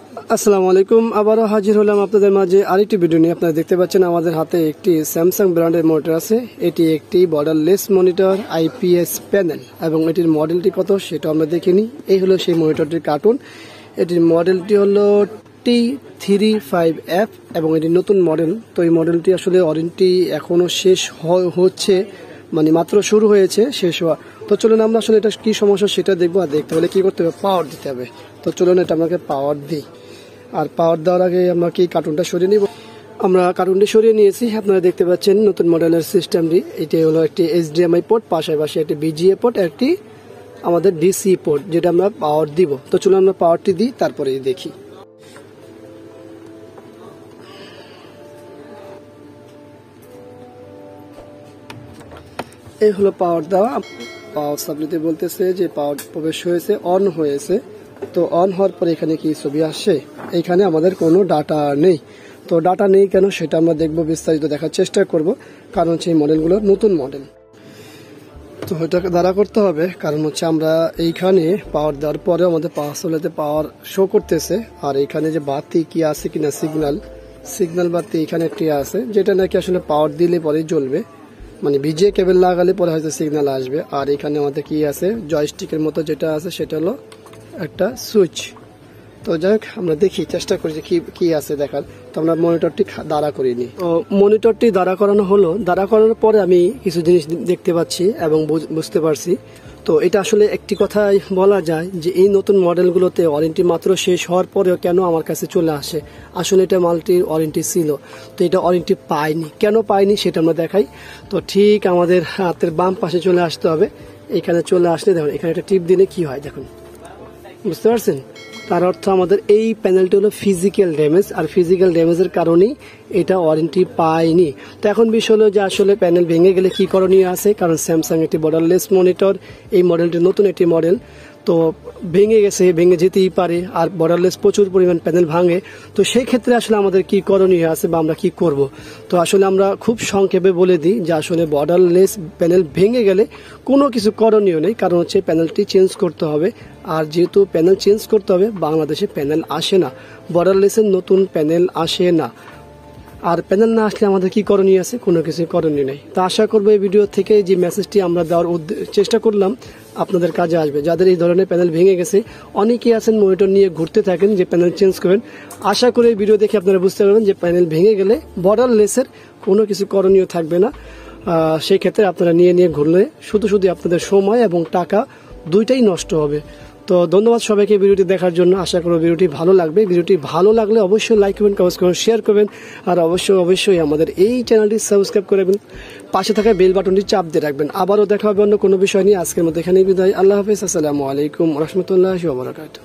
আসসালামু আলাইকুম, আবারও হাজির হলাম আপনাদের মাঝে আরেকটি ভিডিও নিয়ে। আপনারা দেখতে পাচ্ছেন আমাদের হাতে একটি স্যামসাং ব্র্যান্ডের মনিটর আছে। এটি একটি বর্ডারলেস মনিটর আইপিএস প্যানেল এবং এটির মডেলটি কত সেটা আমরা দেখে নিই। এই হলো সেই মনিটরটির কার্টুন। এটির মডেলটি হলো T35F এবং এটি নতুন মডেল। তো এই মডেলটি আসলে ওয়ারেন্টি এখনো শেষ হচ্ছে, মানে মাত্র শুরু হয়েছে শেষ হওয়া। তো চলুন আমরা আসলে এটা কি সমস্যা সেটা দেখবো। আর দেখতে হলে কি করতে হবে, পাওয়ার দিতে হবে। তো চলুন এটা আমাকে পাওয়ার দিই। আর পাওয়ার দেওয়ার আগে আমরা কি কার্টুনটা সরিয়ে নিব। আমরা কার্টুনটি সরিয়ে নিয়েছি। আপনারা দেখতে পাচ্ছেন নতুন মডেলের সিস্টেমটি। এটি হলো একটি HDMI পোর্ট, পাশাপাশি একটি BGA পোর্ট, একটি আমাদের DC পোর্ট, যেটা আমরা পাওয়ার দিব। তো চলুন আমরা পাওয়ারটি দিই, তারপরে দেখি। এই হলো পাওয়ার দেওয়া। পাওয়ার সাপ্লাইতে বলতেছে যে পাওয়ার প্রবেশ হয়েছে, অন হয়েছে। তো অন হওয়ার পরে এখানে কি ছবি আসছে, এখানে আমাদের কোনো ডাটা নেই। তো ডাটা নেই কেন সেটা আমরা দেখবো, বিস্তারিত দেখার চেষ্টা করব, কারণ হচ্ছে এই মডেলগুলো নতুন মডেল। তো এটা দ্বারা করতে হবে, কারণ হচ্ছে আমরা এইখানে পাওয়ার দেওয়ার পরে আমাদের পাওয়ার সাপ্লাইতে পাওয়ার শো করতেছে। আর এখানে যে বাতি কি আছে কিনা, সিগন্যাল বাতি এখানে একটি আছে, যেটা নাকি আসলে পাওয়ার দিলে পরে জ্বলবে, মানে BGA কেবল লাগালে পরে হয়তো সিগন্যাল আসবে। আর এখানে আমাদের কি আছে, জয়স্টিকের মতো যেটা আছে সেটা হলো একটা সুইচ। তো যাই হোক, আমরা দেখি, চেষ্টা করি যে কি আছে দেখার। তো আমরা মনিটরটি দাঁড়া করিনি। তো মনিটরটি দাঁড়া করানো হলো। দাঁড়া করানোর পরে আমি কিছু জিনিস দেখতে পাচ্ছি এবং বুঝতে পারছি। তো এটা আসলে একটি কথাই বলা যায় যে এই নতুন মডেলগুলোতে ওয়ারেন্টি মাত্র শেষ হওয়ার পরেও কেন আমার কাছে চলে আসে। আসলে এটা মাল্টির ওয়ারেন্টি ছিল, তো এটা ওয়ারেন্টি পাইনি। কেন পাইনি সেটা আমরা দেখাই। তো ঠিক আমাদের হাতের বাম পাশে চলে আসতে হবে। এখানে চলে আসলে দেখুন, এখানে একটা টিপ দিলে কি হয় দেখুন, বুঝতে পারছেন? তার অর্থ আমাদের এই প্যানেলটি হলো ফিজিক্যাল ড্যামেজ, আর ফিজিক্যাল ড্যামেজের কারণেই এটা ওয়ারেন্টি পায়নি। তো এখন বিষয় হলো যে আসলে প্যানেল ভেঙে গেলে কি করণীয় আছে, কারণ স্যামসাং একটি বর্ডারলেস মনিটর, এই মডেলটি নতুন একটি মডেল। তো ভেঙে গেছে, ভেঙে যেতেই পারে, আর বর্ডারলেস প্রচুর পরিমাণ প্যানেল ভাঙে। তো সেই ক্ষেত্রে আসলে আমাদের কি করণীয় আছে বা আমরা কি করব। তো আসলে আমরা খুব সংক্ষেপে বলে দিই যে আসলে বর্ডারলেস প্যানেল ভেঙে গেলে কোনো কিছু করণীয় নেই, কারণ হচ্ছে প্যানেলটি চেঞ্জ করতে হবে। আর যেহেতু প্যানেল চেঞ্জ করতে হবে, বাংলাদেশে প্যানেল আসে না, বর্ডারলেসের নতুন প্যানেল আসে না। আর প্যানেল না আসলে আমাদের কি করণীয় আছে, কোনো কিছু করণীয় নেই। তো আশা করবো এই ভিডিও থেকে যে মেসেজটি আমরা দেওয়ার চেষ্টা করলাম আপনাদের কাজে আসবে। যাদের এই ধরনের প্যানেল ভেঙে গেছে, অনেকেই আছেন মনিটর নিয়ে ঘুরতে থাকেন যে প্যানেল চেঞ্জ করবেন। আশা করি এই ভিডিও দেখে আপনারা বুঝতে পারবেন যে প্যানেল ভেঙে গেলে বর্ডারলেসের কোনো কিছু করণীয় থাকবে না। সেই ক্ষেত্রে আপনারা নিয়ে ঘুরলে শুধু আপনাদের সময় এবং টাকা দুইটাই নষ্ট হবে। তো ধন্যবাদ সবাইকে ভিডিওটি দেখার জন্য। আশা করব ভিডিওটি ভালো লাগবে। ভিডিওটি ভালো লাগলে অবশ্যই লাইক করবেন, কমেন্ট করবেন, শেয়ার করবেন। আর অবশ্যই আমাদের এই চ্যানেলটি সাবস্ক্রাইব করবেন, পাশে থাকা বেল বাটনটি চাপ দিয়ে রাখবেন। আবারও দেখা হবে অন্য কোনো বিষয় নিয়ে। আজকের মতো এখানেই বিদায়। আল্লাহ হাফেজ। আসসালামু আলাইকুম ওয়া রাহমাতুল্লাহি ওয়া বারাকাতুহু।